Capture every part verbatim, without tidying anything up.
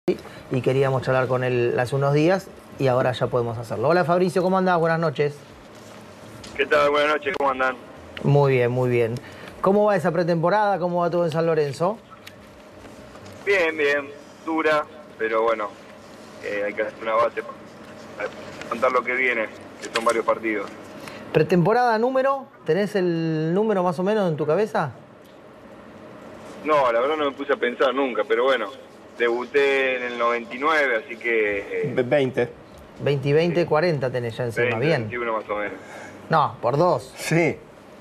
y queríamos charlar con él hace unos días y ahora ya podemos hacerlo. Hola Fabricio, ¿cómo andás? Buenas noches. ¿Qué tal? Buenas noches, ¿cómo andan? Muy bien, muy bien. ¿Cómo va esa pretemporada? ¿Cómo va todo en San Lorenzo? Bien, bien, dura, pero bueno, eh, hay que hacer una base para contar lo que viene, que son varios partidos. ¿Pretemporada número? ¿Tenés el número más o menos en tu cabeza? No, la verdad no me puse a pensar nunca, pero bueno, debuté en el noventa y nueve, así que... Eh, veinte. veinte, veinte, cuarenta tenés ya encima, veinte, bien. veintiuno más o menos. No, por dos. Sí.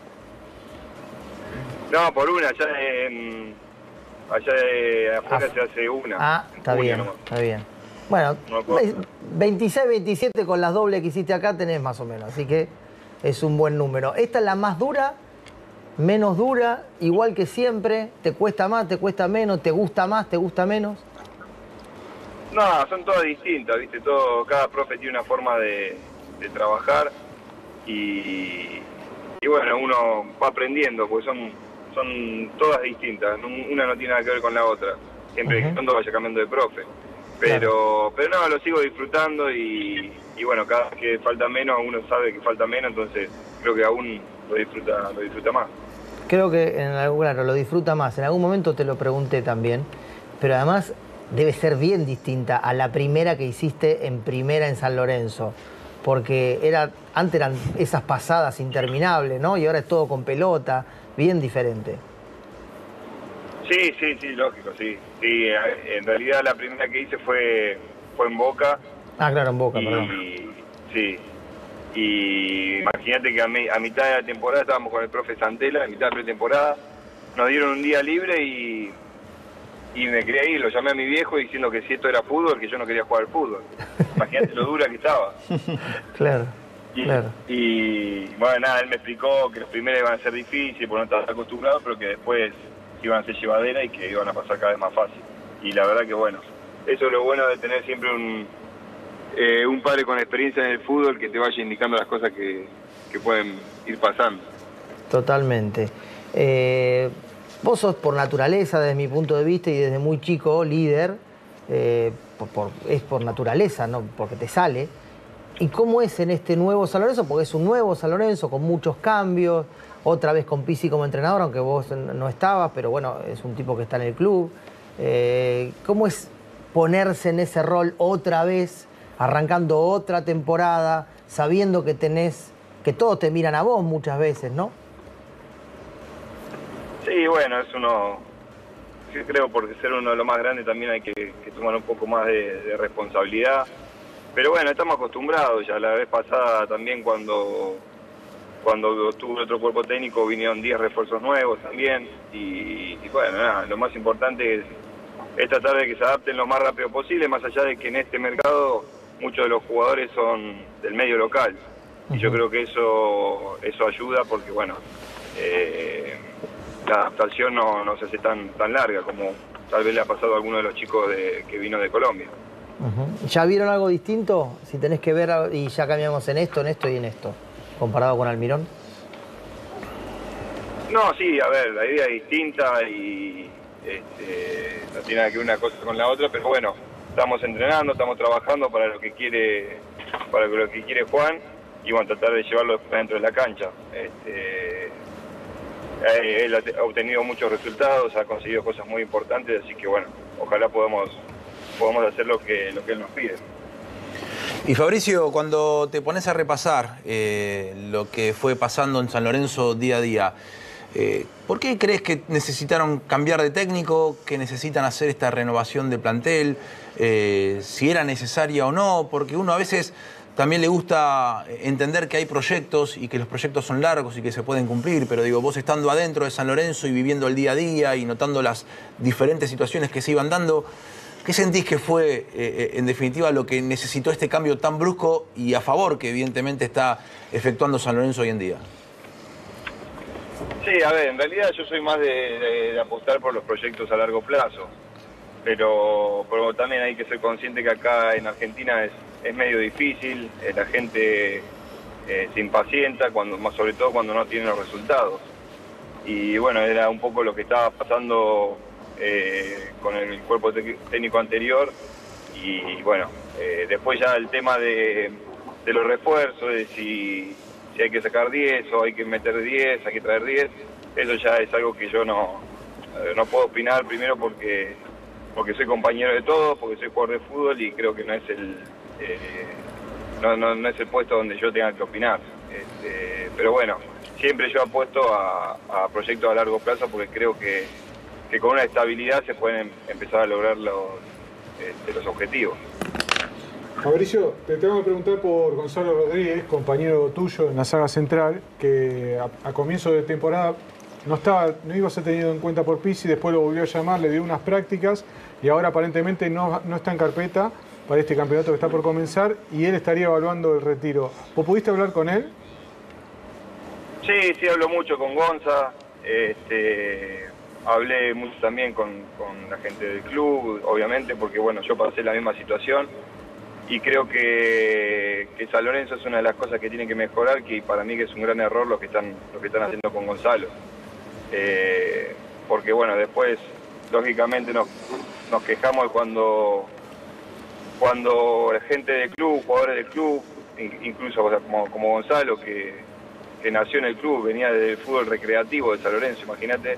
No, por una, allá en... Allá de afuera Ah, se hace una. Ah, está bien, nomás. está bien. Bueno, No me veintiséis, veintisiete con las dobles que hiciste acá tenés más o menos, así que es un buen número. ¿Esta es la más dura? ¿Menos dura? ¿Igual que siempre? ¿Te cuesta más? ¿Te cuesta menos? ¿Te gusta más? ¿Te gusta menos? No, son todas distintas, ¿viste? Todo, cada profe tiene una forma de, de trabajar y, y bueno, uno va aprendiendo, porque son, son todas distintas, una no tiene nada que ver con la otra, siempre Uh-huh. que cuando vaya cambiando de profe. Pero, claro. pero no, lo sigo disfrutando y, y bueno, cada vez que falta menos, uno sabe que falta menos, entonces creo que aún lo disfruta, lo disfruta más. Creo que, en algún, claro, lo disfruta más. En algún momento te lo pregunté también, pero además debe ser bien distinta a la primera que hiciste en primera en San Lorenzo, porque era, antes eran esas pasadas interminables, ¿no? Y ahora es todo con pelota, bien diferente. Sí, sí, sí, lógico, sí. Sí, en realidad la primera que hice fue, fue en Boca. Ah, claro, en Boca, y, perdón. Sí. Y imagínate que a, mi, a mitad de la temporada estábamos con el profe Santela, a mitad de pretemporada. Nos dieron un día libre y, y me quería ir. Lo llamé a mi viejo diciendo que si esto era fútbol, que yo no quería jugar al fútbol. Imagínate lo dura que estaba. Claro, y, claro. Y bueno, nada, él me explicó que los primeros iban a ser difíciles porque no estaba acostumbrado, pero que después iban a ser llevaderas y que iban a pasar cada vez más fácil. Y la verdad que bueno, eso es lo bueno de tener siempre un, eh, un padre con experiencia en el fútbol que te vaya indicando las cosas que, que pueden ir pasando. Totalmente. Eh, vos sos por naturaleza, desde mi punto de vista, y desde muy chico, líder, eh, por, por, es por naturaleza, no porque te sale. ¿Y cómo es en este nuevo San Lorenzo? Porque es un nuevo San Lorenzo con muchos cambios, otra vez con Pizzi como entrenador, aunque vos no estabas, pero bueno, es un tipo que está en el club. Eh, ¿Cómo es ponerse en ese rol otra vez, arrancando otra temporada, sabiendo que tenés, que todos te miran a vos muchas veces, ¿no? Sí, bueno, es uno, sí, creo porque ser uno de los más grandes también hay que, que tomar un poco más de, de responsabilidad. Pero bueno, estamos acostumbrados ya. La vez pasada también cuando, cuando tuve otro cuerpo técnico vinieron diez refuerzos nuevos también. Y, y bueno, nada, lo más importante es, es tratar de que se adapten lo más rápido posible, más allá de que en este mercado muchos de los jugadores son del medio local. Y yo creo que eso, eso ayuda porque, bueno, eh, la adaptación no, no se hace tan, tan larga como tal vez le ha pasado a alguno de los chicos de, que vino de Colombia. Uh-huh. ¿Ya vieron algo distinto? Si tenés que ver, y ya cambiamos en esto, en esto y en esto, comparado con Almirón. No, sí, a ver, la idea es distinta y este, no tiene nada que ver una cosa con la otra, pero bueno, estamos entrenando, estamos trabajando para lo que quiere, para lo que quiere Juan y bueno, tratar de llevarlo dentro de la cancha. Este, él ha obtenido muchos resultados, ha conseguido cosas muy importantes, así que bueno, ojalá podamos podemos hacer lo que, lo que él nos pide. Y Fabricio, cuando te pones a repasar eh, lo que fue pasando en San Lorenzo día a día, eh, ¿por qué crees que necesitaron cambiar de técnico, que necesitan hacer esta renovación de plantel, eh, si era necesaria o no? Porque uno a veces también le gusta entender que hay proyectos y que los proyectos son largos y que se pueden cumplir, pero digo, vos estando adentro de San Lorenzo y viviendo el día a día y notando las diferentes situaciones que se iban dando, ¿qué sentís que fue, eh, en definitiva, lo que necesitó este cambio tan brusco y a favor que evidentemente está efectuando San Lorenzo hoy en día? Sí, a ver, en realidad yo soy más de, de, de apostar por los proyectos a largo plazo, pero, pero también hay que ser consciente que acá en Argentina es, es medio difícil, eh, la gente eh, se impacienta, cuando, más sobre todo cuando no tiene los resultados. Y bueno, era un poco lo que estaba pasando eh, con el cuerpo técnico anterior y bueno, eh, después ya el tema de, de los refuerzos, de si, si hay que sacar diez o hay que meter diez, hay que traer diez, eso ya es algo que yo no, no puedo opinar, primero porque, porque soy compañero de todos, porque soy jugador de fútbol y creo que no es el, eh, no, no, no es el puesto donde yo tenga que opinar. Este, pero bueno, siempre yo apuesto a, a proyectos a largo plazo porque creo que, que con una estabilidad se pueden empezar a lograr los, este, los objetivos. Fabricio, te tengo que preguntar por Gonzalo Rodríguez, compañero tuyo en la saga central, que a, a comienzo de temporada no estaba, no iba a ser tenido en cuenta por Pizzi, después lo volvió a llamar, le dio unas prácticas y ahora aparentemente no, no está en carpeta para este campeonato que está por comenzar y él estaría evaluando el retiro. ¿Vos pudiste hablar con él? Sí, sí, hablo mucho con Gonza, este, hablé mucho también con, con la gente del club, obviamente, porque bueno, yo pasé la misma situación y creo que, que San Lorenzo es una de las cosas que tiene que mejorar, que para mí que es un gran error lo que están, lo que están haciendo con Gonzalo. Eh, porque bueno, después, lógicamente, nos, nos quejamos cuando, cuando la gente del club, jugadores del club, incluso o sea, como, como Gonzalo, que, que nació en el club, venía del fútbol recreativo de San Lorenzo, imagínate,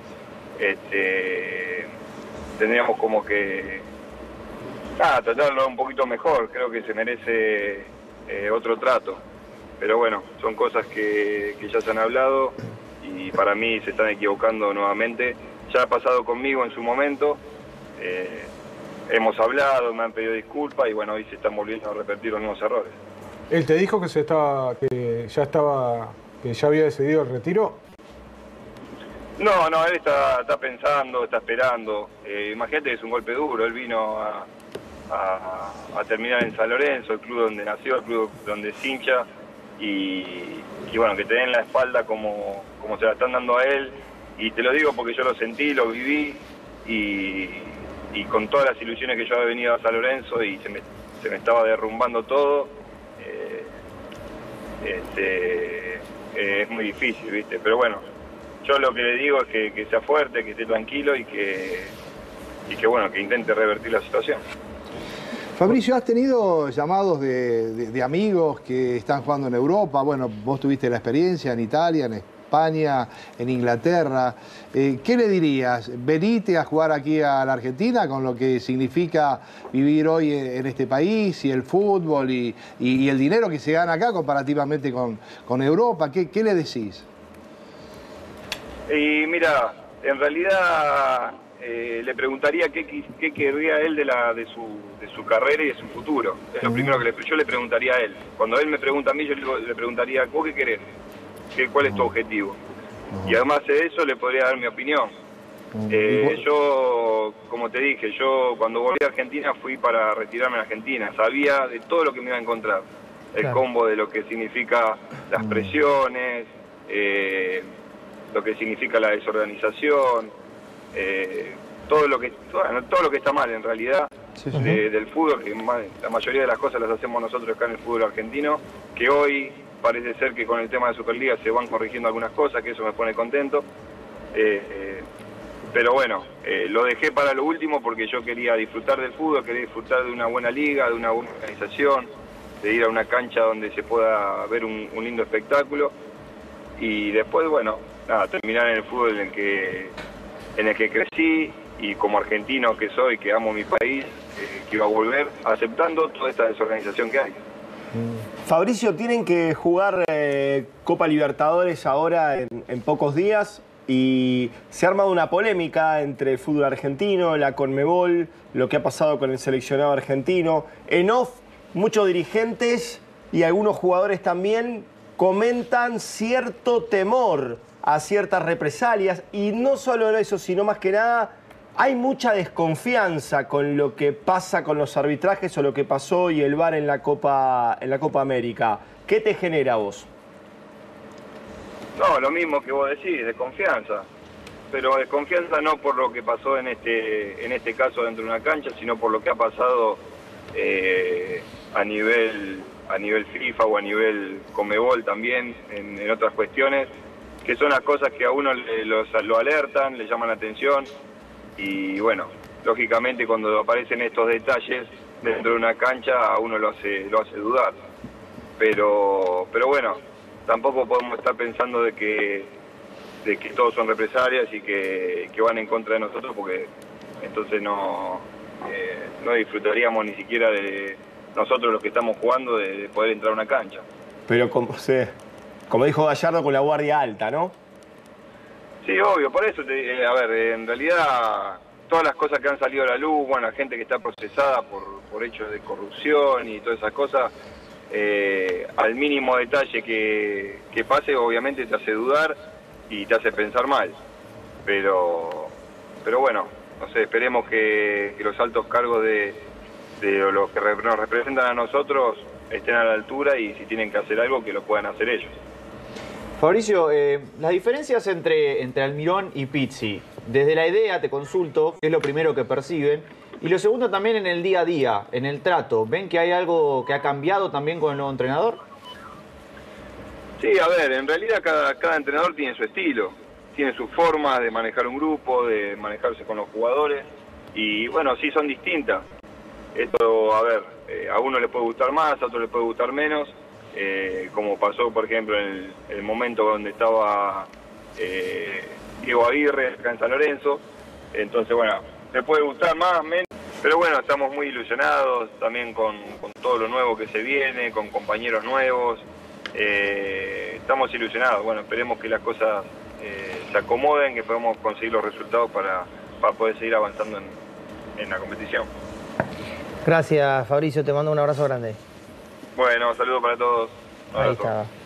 este, tendríamos como que ah, tratarlo un poquito mejor, creo que se merece eh, otro trato. Pero bueno, son cosas que, que ya se han hablado y para mí se están equivocando nuevamente. Ya ha pasado conmigo en su momento, eh, hemos hablado, me han pedido disculpas y bueno, hoy se están volviendo a repetir los mismos errores. ¿Él te dijo que se estaba, que ya estaba, que ya había decidido el retiro? No, no, él está, está pensando, está esperando. Eh, imagínate que es un golpe duro, él vino a, a, a terminar en San Lorenzo, el club donde nació, el club donde es hincha, y, y bueno, que te den la espalda como, como se la están dando a él, y te lo digo porque yo lo sentí, lo viví, y, y con todas las ilusiones que yo había venido a San Lorenzo y se me, se me estaba derrumbando todo, eh, este, eh, es muy difícil, ¿viste? Pero bueno, yo lo que le digo es que, que sea fuerte, que esté tranquilo y que, y que bueno, que intente revertir la situación. Fabricio, ¿has tenido llamados de, de, de amigos que están jugando en Europa? Bueno, vos tuviste la experiencia en Italia, en España, en Inglaterra. Eh, ¿Qué le dirías? ¿Venite a jugar aquí a la Argentina con lo que significa vivir hoy en, en este país y el fútbol y, y, y el dinero que se gana acá comparativamente con, con Europa? ¿Qué, qué le decís? Y mira, en realidad eh, le preguntaría qué, qué querría él de, la, de, su, de su carrera y de su futuro. Es lo uh-huh. primero que le, yo le preguntaría a él. Cuando él me pregunta a mí, yo le, le preguntaría, ¿vos qué querés? ¿Qué, ¿Cuál es tu objetivo? Uh-huh. Y además de eso le podría dar mi opinión. Uh-huh. eh, yo, como te dije, yo cuando volví a Argentina fui para retirarme en Argentina. Sabía de todo lo que me iba a encontrar. El claro. combo de lo que significa las uh-huh. presiones, eh, lo que significa la desorganización, eh, todo lo que bueno, todo lo que está mal en realidad sí, sí. De, del fútbol, que la mayoría de las cosas las hacemos nosotros acá en el fútbol argentino, que hoy parece ser que con el tema de Superliga se van corrigiendo algunas cosas, que eso me pone contento, eh, eh, pero bueno, eh, lo dejé para lo último porque yo quería disfrutar del fútbol, quería disfrutar de una buena liga, de una buena organización, de ir a una cancha donde se pueda ver un, un lindo espectáculo y después, bueno, nada, terminar en el fútbol en el que en el que crecí y como argentino que soy, que amo mi país, eh, que iba a volver aceptando toda esta desorganización que hay. Fabricio, tienen que jugar eh, Copa Libertadores ahora en, en pocos días y se ha armado una polémica entre el fútbol argentino, la Conmebol, lo que ha pasado con el seleccionado argentino. En off, muchos dirigentes y algunos jugadores también comentan cierto temor a ciertas represalias y no solo eso, sino más que nada hay mucha desconfianza con lo que pasa con los arbitrajes o lo que pasó y el V A R en la Copa, en la Copa América. ¿Qué te genera a vos? No, lo mismo que vos decís, desconfianza. Pero desconfianza no por lo que pasó en este, en este caso dentro de una cancha, sino por lo que ha pasado eh, a nivel, a nivel FIFA o a nivel Conmebol también, en, en otras cuestiones, que son las cosas que a uno le, los, lo alertan, le llaman la atención. y bueno, lógicamente cuando aparecen estos detalles dentro de una cancha a uno lo hace, lo hace dudar. Pero, pero bueno, tampoco podemos estar pensando de que, de que todos son represalias y que, que van en contra de nosotros, porque entonces no, eh, no disfrutaríamos ni siquiera de nosotros los que estamos jugando de, de poder entrar a una cancha. Pero como, se, como dijo Gallardo, con la guardia alta, ¿no? Sí, obvio, por eso, te, eh, a ver, en realidad todas las cosas que han salido a la luz, bueno, la gente que está procesada por, por hechos de corrupción y todas esas cosas, eh, al mínimo detalle que, que pase, obviamente te hace dudar y te hace pensar mal. Pero, pero bueno, no sé, esperemos que, que los altos cargos de, de los que nos representan a nosotros estén a la altura y si tienen que hacer algo, que lo puedan hacer ellos. Fabricio, eh, las diferencias entre, entre Almirón y Pizzi, desde la idea te consulto, ¿qué es lo primero que perciben? Y lo segundo también en el día a día, en el trato, ¿ven que hay algo que ha cambiado también con el nuevo entrenador? Sí, a ver, en realidad cada, cada entrenador tiene su estilo, tiene su forma de manejar un grupo, de manejarse con los jugadores, y bueno, sí son distintas. Esto, a ver, eh, a uno le puede gustar más, a otro le puede gustar menos, eh, como pasó, por ejemplo, en el, el momento donde estaba eh, Diego Aguirre acá en San Lorenzo. Entonces, bueno, le puede gustar más, menos, pero bueno, estamos muy ilusionados también con, con todo lo nuevo que se viene, con compañeros nuevos. Eh, estamos ilusionados, bueno, esperemos que las cosas eh, se acomoden, que podamos conseguir los resultados para, para poder seguir avanzando en, en la competición. Gracias, Fabricio, te mando un abrazo grande. Bueno, saludos para todos. Ahí está.